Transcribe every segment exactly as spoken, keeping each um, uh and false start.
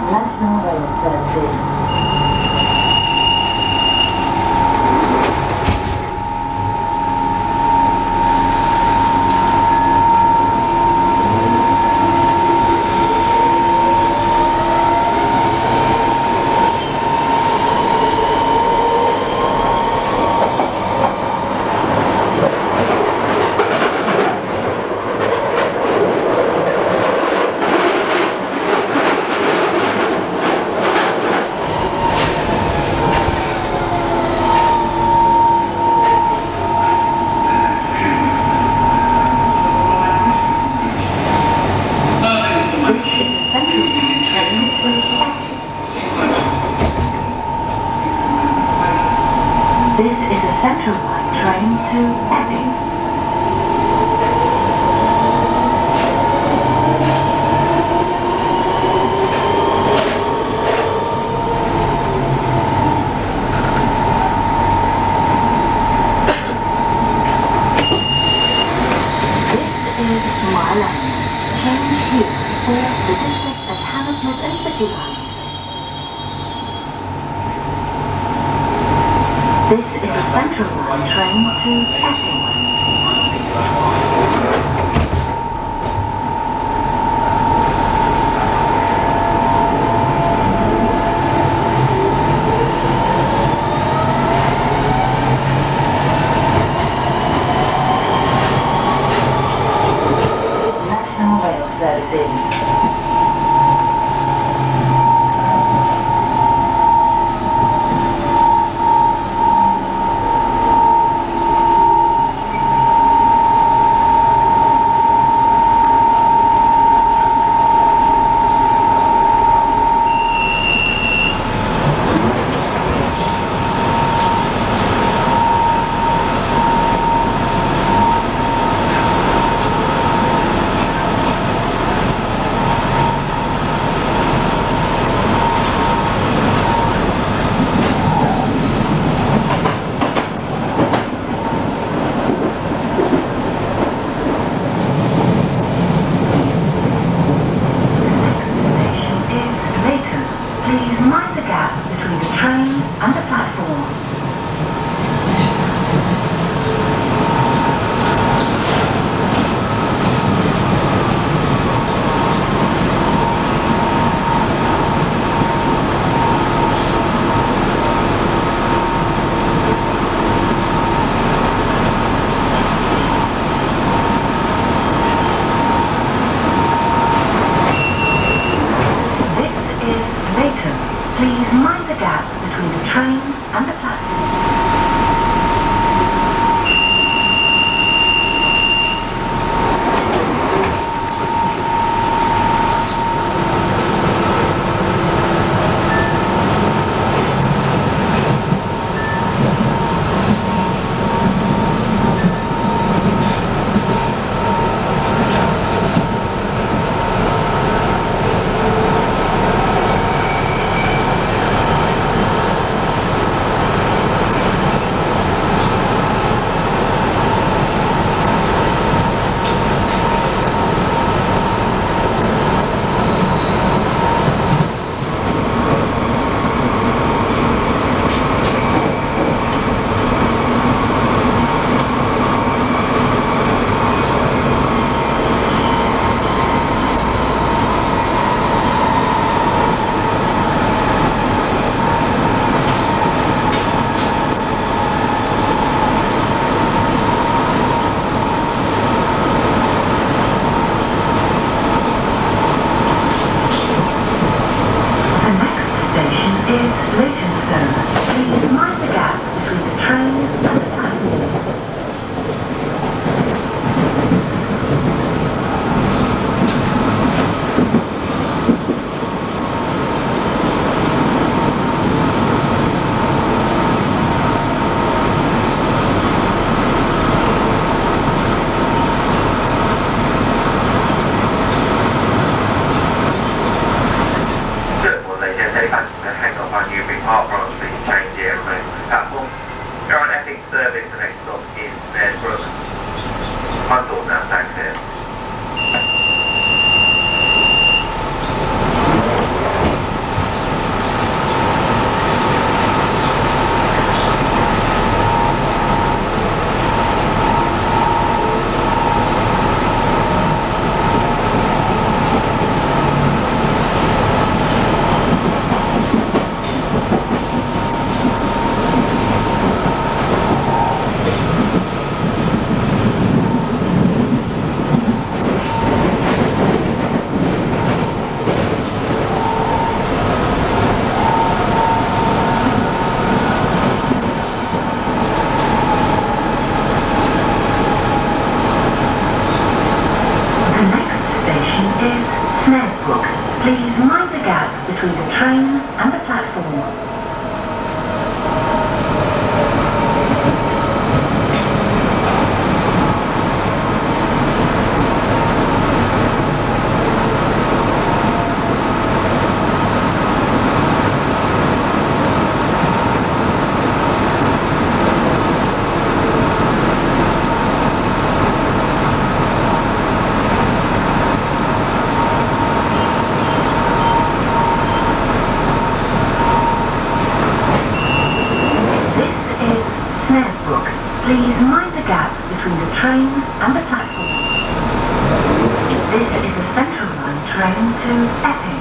National Rail Services. This is a Central Line train to Epping. This is my line. Change here for the district of Hammersmith and City Line. This is a Central Line train to Essex. National Rail Services. Please mind the gap between the train and the platform. gap between the train and the platform. Please mind the gap between the train and the platform. This is a Central Line train to Epping.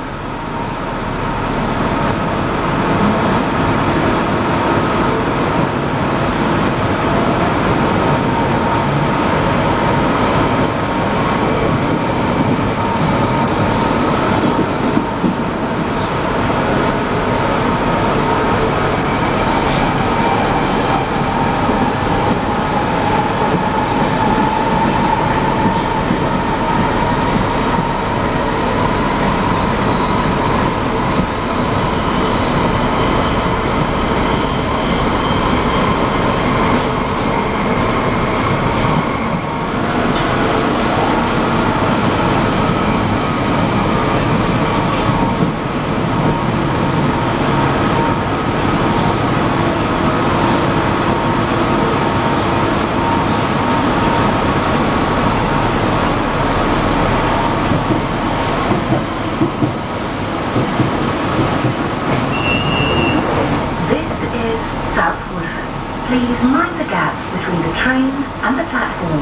Please mind the gap between the train and the platform.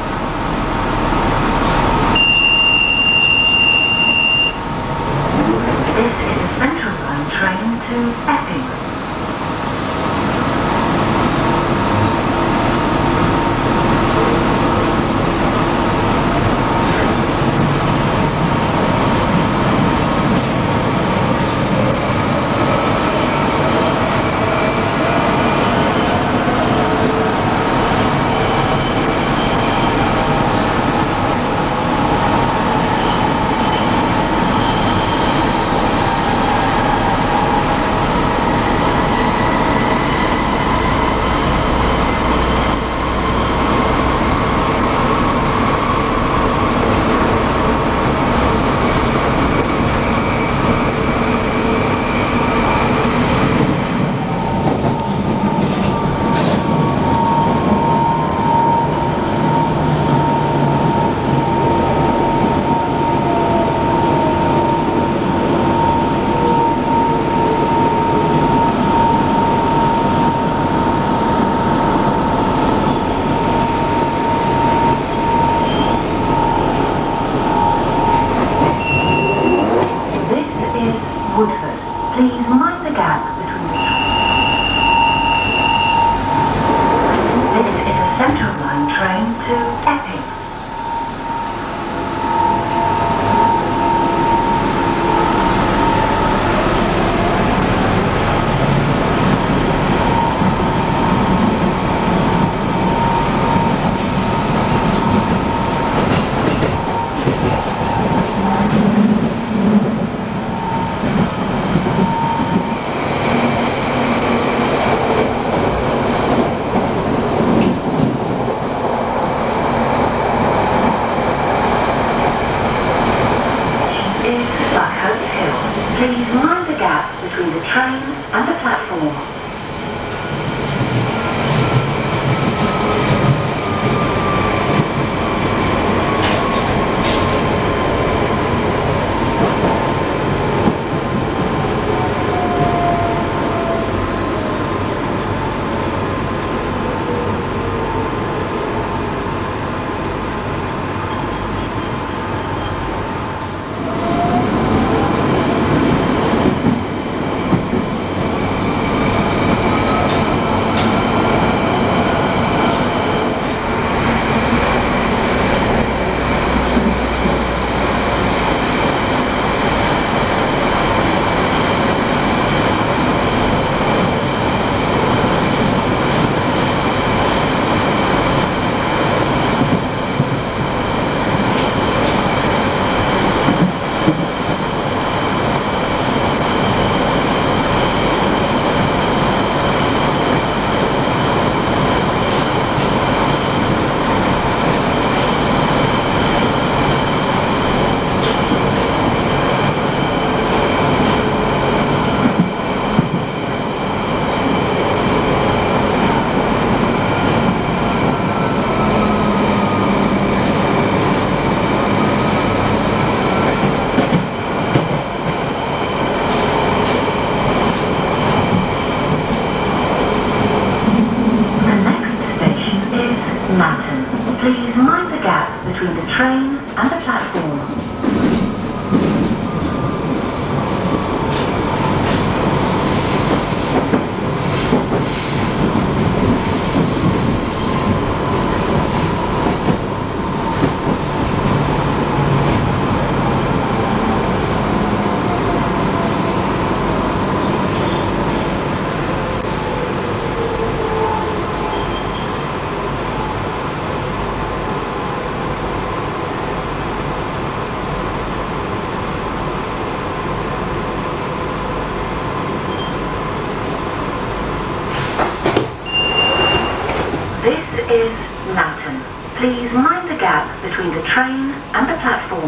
This is a Central Line train to Epping. Please mind the gap between the This is a Central Line train to Epping. Please mind the gap between the train and the platform. train and the platform. Is Lantern. Please mind the gap between the train and the platform.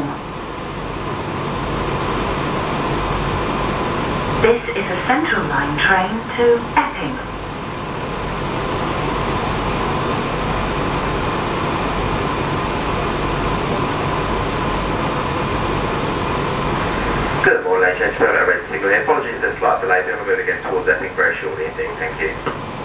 This is a Central Line train to Epping. Good morning, ladies and gentlemen. Red signal here. Apologies for the slight delay. We'll move again towards Epping very shortly indeed. Thank you.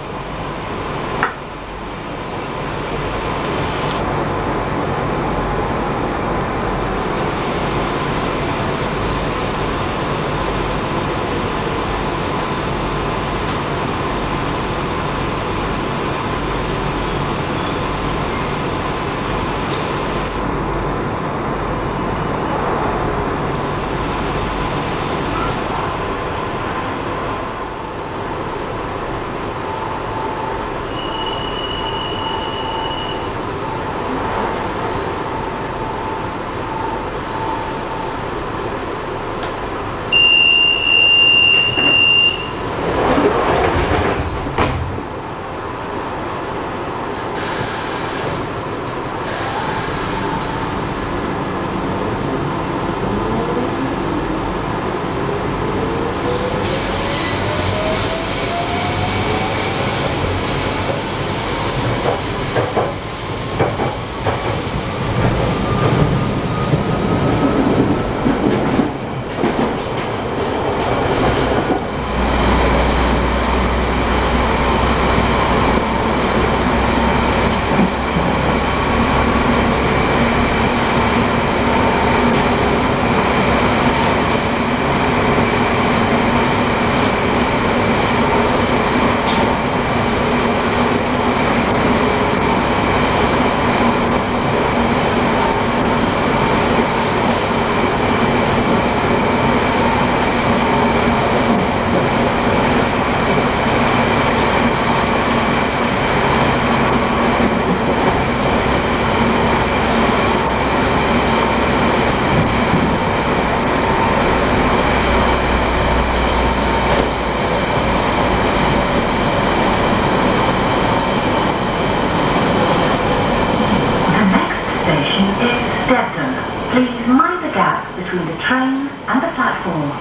Please mind the gap between the train and the platform.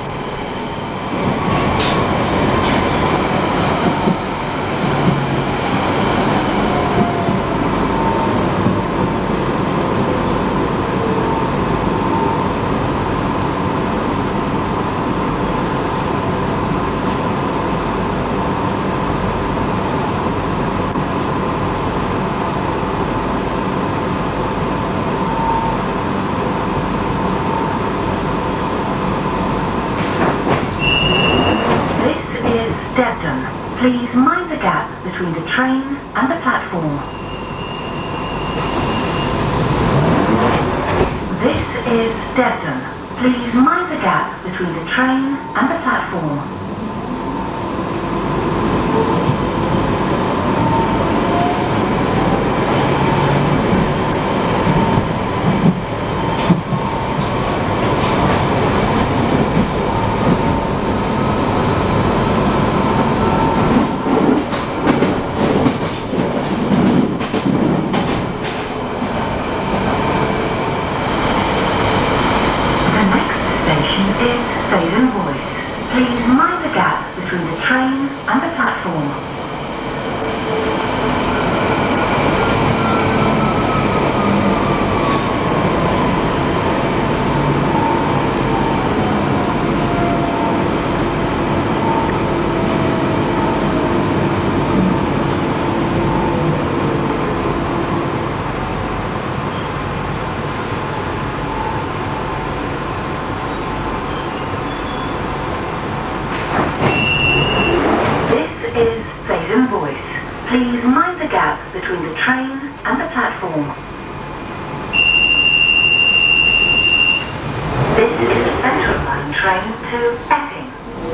Please mind the gap between the train and the platform. This is Debden. Please mind the gap between the train and the platform. Please mind the gap between the train and the platform. is Faden Voice. Please mind the gap between the train and the platform. This is a Central Line train to Epping.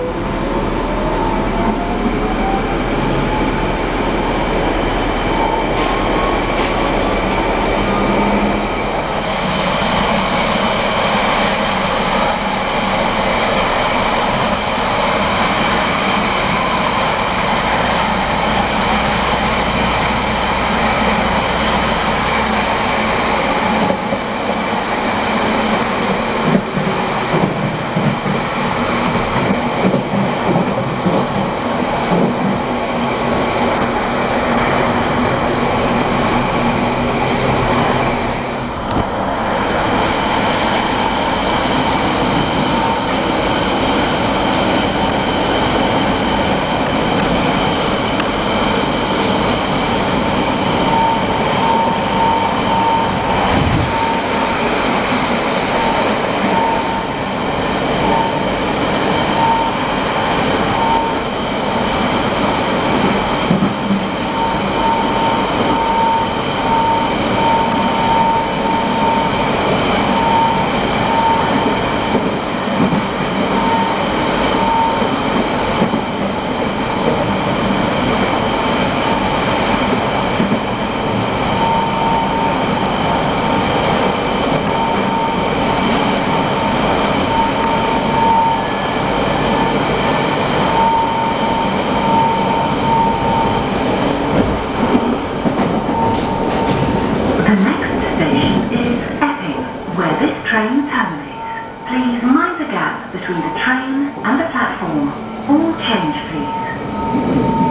Please mind the gap between the train and the platform. All change, please.